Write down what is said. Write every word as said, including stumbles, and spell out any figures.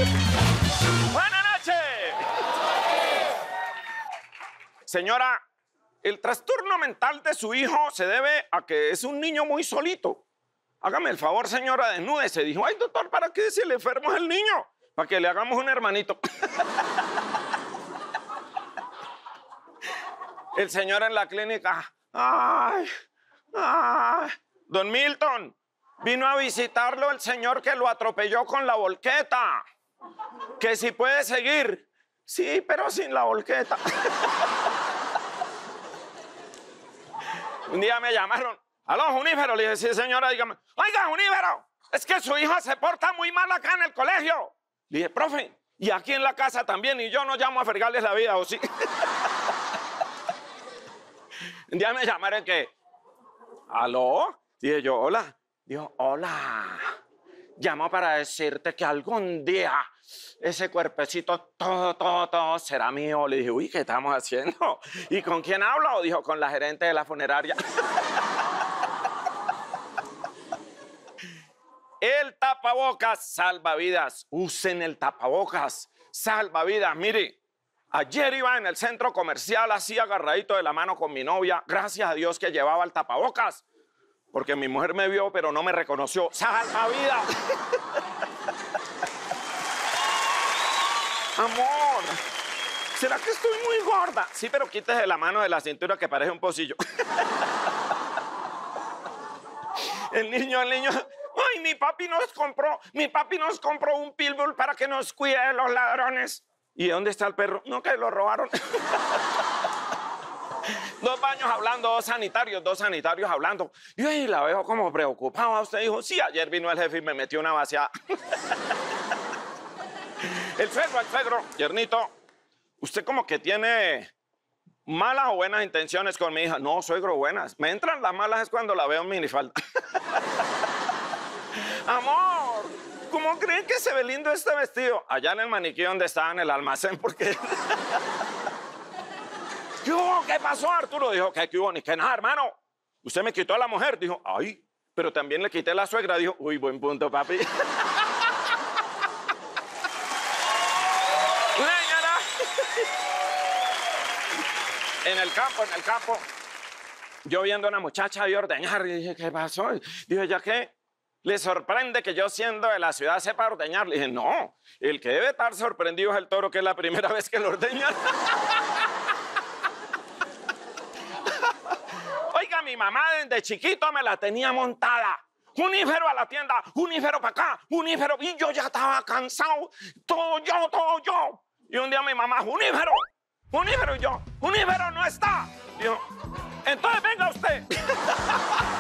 Buenas noches. Señora, el trastorno mental de su hijo se debe a que es un niño muy solito. Hágame el favor, señora, desnúdese. Dijo, ay, doctor, ¿para qué si el enfermo es el niño? Para que le hagamos un hermanito. El señor en la clínica, ay, ay. Don Milton, vino a visitarlo el señor que lo atropelló con la volqueta. Que si puede seguir. Sí, pero sin la volqueta. Un día me llamaron. Aló, Junífero. Le dije, sí, señora, dígame. Oiga, Junífero, es que su hija se porta muy mal acá en el colegio. Le dije, profe, y aquí en la casa también, y yo no llamo a fregarles la vida, ¿o sí? Un día me llamaron que, ¿aló? Dije yo, hola. Dijo, hola. Llamo para decirte que algún día ese cuerpecito todo, todo, todo será mío. Le dije, uy, ¿qué estamos haciendo? ¿Y con quién hablo? Dijo, con la gerente de la funeraria. El tapabocas salva vidas. Usen el tapabocas. Salva vidas. Mire, ayer iba en el centro comercial así agarradito de la mano con mi novia. Gracias a Dios que llevaba el tapabocas. Porque mi mujer me vio, pero no me reconoció. ¡Salva vidas! Amor, ¿será que estoy muy gorda? Sí, pero quítese la mano de la cintura que parece un pocillo. El niño, el niño... ¡Ay, mi papi nos compró! Mi papi nos compró un pitbull para que nos cuide de los ladrones. ¿Y dónde está el perro? No, que lo robaron. Dos baños hablando, dos sanitarios, dos sanitarios hablando. Y ay, la veo como preocupada. Usted dijo, sí, ayer vino el jefe y me metió una vaciada. El suegro, el suegro, Yernito, usted como que tiene malas o buenas intenciones con mi hija. No, suegro, buenas. Me entran las malas es cuando la veo en minifalda. Amor, ¿cómo creen que se ve lindo este vestido? Allá en el maniquí donde estaba en el almacén, porque... ¿Qué hubo? ¿Qué pasó, Arturo? Dijo, ¿qué, qué hubo? Ni que nada, hermano. Usted me quitó a la mujer. Dijo, ay, pero también le quité a la suegra. Dijo, uy, buen punto, papi. En el campo, en el campo, yo viendo a una muchacha y ordeñar, y dije, ¿qué pasó? Dijo, ¿ya qué? ¿Le sorprende que yo siendo de la ciudad sepa ordeñar? Le dije, no, el que debe estar sorprendido es el toro, que es la primera vez que lo ordeñan. Oiga, mi mamá desde chiquito me la tenía montada. Junífero a la tienda, Junífero para acá, Junífero. Y yo ya estaba cansado, todo yo, todo yo. Y un día mi mamá, Junífero. Junífero y yo, Junífero no está. Dijo, entonces venga usted.